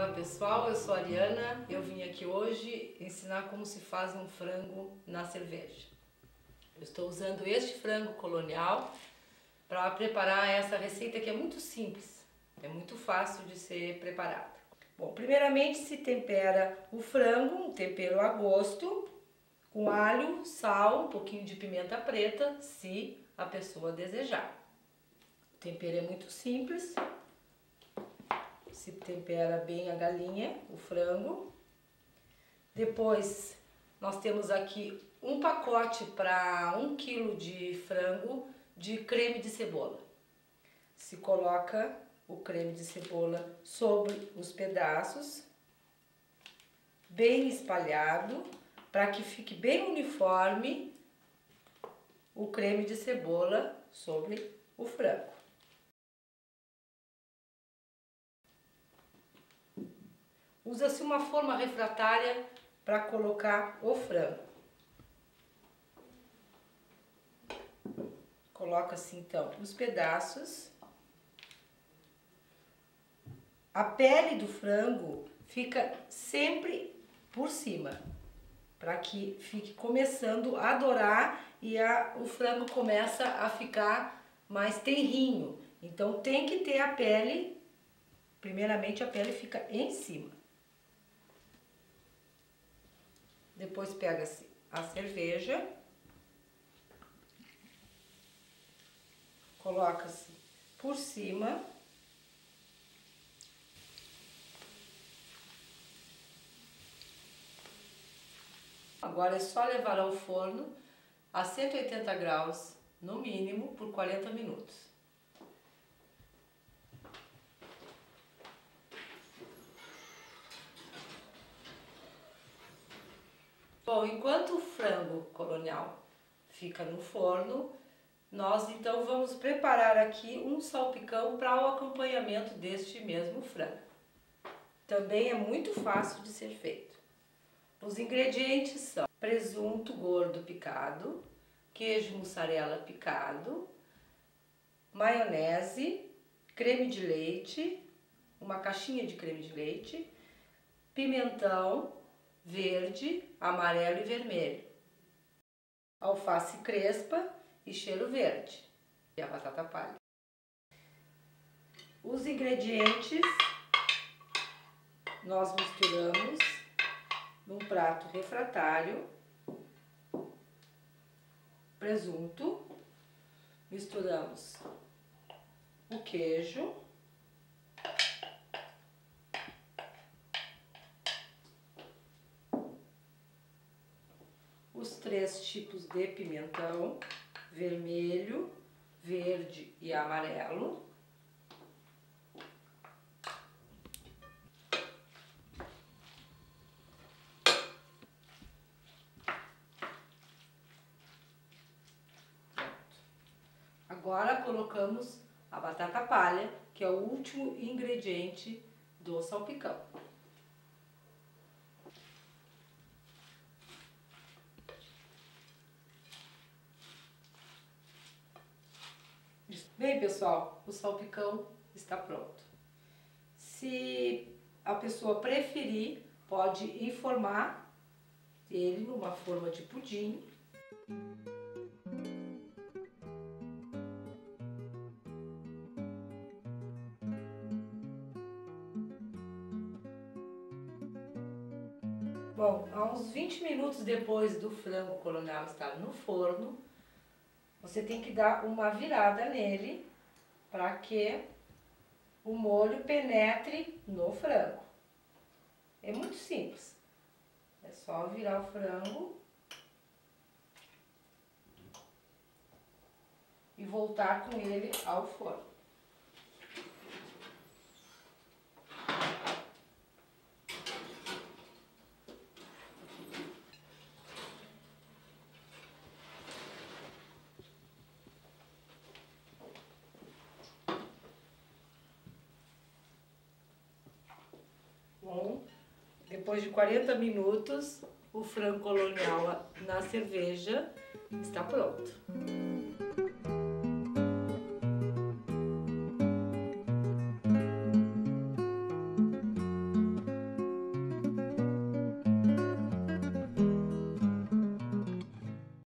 Olá pessoal, eu sou a Ariana, eu vim aqui hoje ensinar como se faz um frango na cerveja. Eu estou usando este frango colonial para preparar essa receita que é muito simples, é muito fácil de ser preparada. Bom, primeiramente se tempera o frango, um tempero a gosto, com alho, sal, um pouquinho de pimenta preta, se a pessoa desejar. O tempero é muito simples. Se tempera bem a galinha, o frango. Depois nós temos aqui um pacote para 1 kg de frango de creme de cebola. Se coloca o creme de cebola sobre os pedaços, bem espalhado, para que fique bem uniforme o creme de cebola sobre o frango. Usa-se uma forma refratária para colocar o frango. Coloca-se então os pedaços. A pele do frango fica sempre por cima, para que fique começando a dourar e o frango começa a ficar mais tenrinho. Então tem que ter a pele, primeiramente a pele fica em cima. Depois pega-se a cerveja, coloca-se por cima. Agora é só levar ao forno a 180 graus, no mínimo, por 40 minutos. Bom, enquanto o frango colonial fica no forno, nós então vamos preparar aqui um salpicão para o acompanhamento deste mesmo frango. Também é muito fácil de ser feito. Os ingredientes são presunto gordo picado, queijo mussarela picado, maionese, creme de leite, uma caixinha de creme de leite, pimentão verde, amarelo e vermelho, alface crespa e cheiro verde e a batata palha. Os ingredientes nós misturamos num prato refratário. Presunto, misturamos o queijo, os 3 tipos de pimentão, vermelho, verde e amarelo. Agora colocamos a batata palha, que é o último ingrediente do salpicão. Bem, pessoal, o salpicão está pronto. Se a pessoa preferir, pode informar ele numa forma de pudim. Bom, a uns 20 minutos depois do frango colonial estar no forno, você tem que dar uma virada nele para que o molho penetre no frango. É muito simples. É só virar o frango e voltar com ele ao forno. Bom, depois de 40 minutos, o frango colonial na cerveja está pronto.